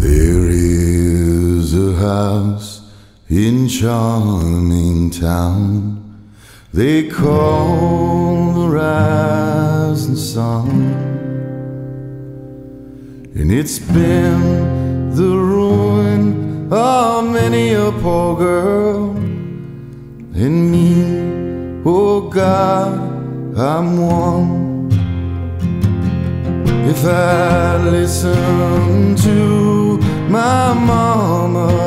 There is a house in charming town they call the rising sun, and it's been the ruin of many a poor girl, and me, oh God, I'm one. If I listen to my mama